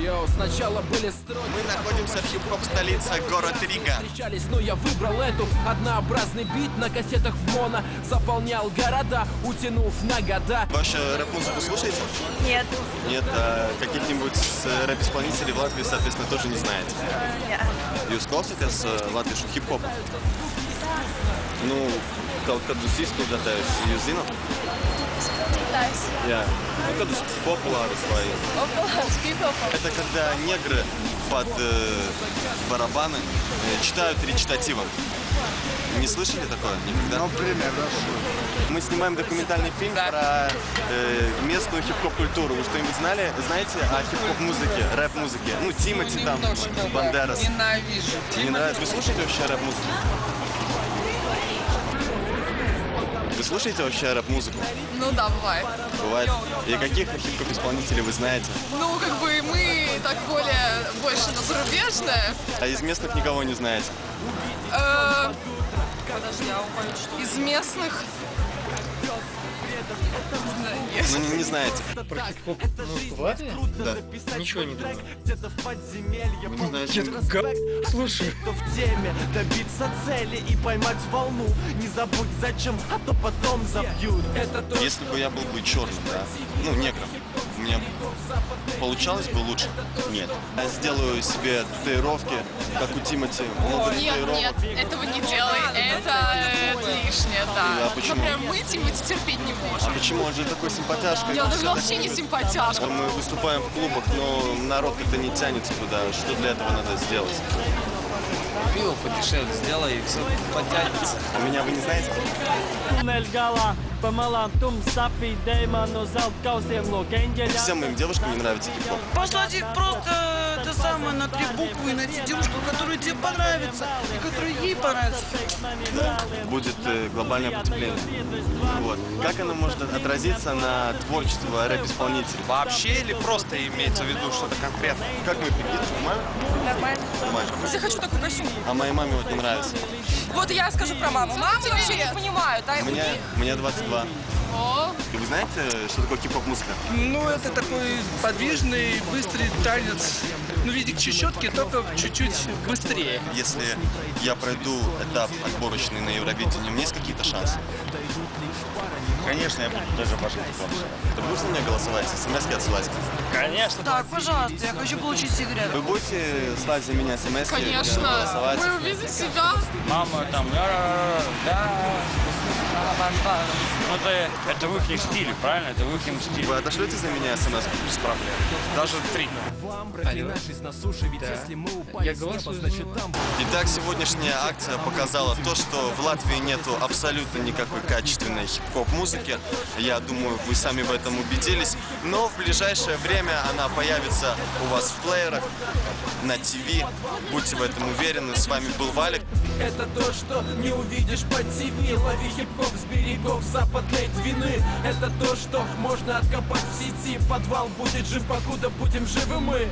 Йоу, сначала были строки. Мы находимся в хип-хоп столице, город Рига. Встречались, но я выбрал эту. Однообразный бит на кассетах в моно заполнял города, утянув на года. Вообще рэп-музыку слушаете? Нет. Нет, а каких-нибудь рэп-исполнителей в Латвии, соответственно, тоже не знаете? Нет. Jūs klausāties latviešu hip-hopu? Nu, kaut kādus izklaidētājus jūs zināt? Пытаюсь. Jā. Ну, kādus популярus vai... Около хип-хопа. Это когда негры под барабаны читают речитативом. Не слышали такое никогда? Ну, примерно. Мы снимаем документальный фильм про местную хип-хоп культуру. Вы что-нибудь знаете о хип-хоп музыке, рэп-музыке? Ну, Тимати там, Бандерас. Ненавижу. Не нравится? Вы слушаете вообще рэп-музыку? Вы слушаете вообще рэп-музыку? Ну да, бывает. Бывает. И каких хип-хоп исполнителей вы знаете? Ну, как бы мы так больше на зарубежное. А из местных никого не знаете? Подожди, из местных... Ну, не знаете. Про хип-хоп музыку в Латвии? Да. Ничего не думаю. Вы не знаете? Слушай. В теме добиться цели и поймать волну. Не забудь зачем, а то потом забьют. Это то, Если бы я был бы черным, да, ну, негром, у меня получалось бы лучше? Нет. Я сделаю себе татуировки, как у Тимати. Много Нет, татуировок. этого не делай. Это лишнее, да. А почему? Например, мы Тимати терпеть не А можем. почему? Он же такой симпатяшка. Я Все так вообще не любят. симпатяшка. Мы выступаем в клубах, но народ как-то не тянется туда. Что для этого надо сделать? Пиво подешевле сделай, и все потянется. А меня вы не знаете? Всем моим девушкам не нравится хип-хоп. Послать их просто это самое на 3 буквы и найти девушку, которая тебе понравится и которая ей понравится. Да. Будет глобальное потепление. Вот. Как оно может отразиться на творчество рэп-исполнителей? Вообще или просто имеется в виду что-то конкретное? Как мы прикидываем? Нормально? Нормально. Нормально. Я хочу такой костюм. А моей маме вот не нравится. Вот я скажу про маму. Мамы вообще не понимают, да? Мне 22. О, И вы знаете, что такое хип-хоп музыка? Ну, это такой подвижный, быстрый танец. Ну, в виде чечетки, только чуть-чуть быстрее. Если я пройду этап отборочный на Евровидении, у меня есть какие-то шансы? Конечно, я буду даже вашим Ты будешь за меня голосовать, смс-ки отсылать? Конечно. Так, пожалуйста, я хочу получить сигарету. Вы будете слать за меня смс-ки? конечно. Голосовать? Мы увидим себя. Мама там, ну это в их стиле, правильно? Это в их стиле. Вы отошлете за меня смс без проблем? Даже 3. Я голосую за него. Итак, сегодняшняя акция показала то, что в Латвии нету абсолютно никакой качественной хип-хоп музыки. Я думаю, вы сами в этом убедились. Но в ближайшее время она появится у вас в плеерах, на ТВ. Будьте в этом уверены. С вами был Валик. это то, что не увидишь по ТВ. Лови хип-хоп с берегов западной Двины. Это то, что можно откопать в сети. Подвал будет жив, покуда будем живы мы.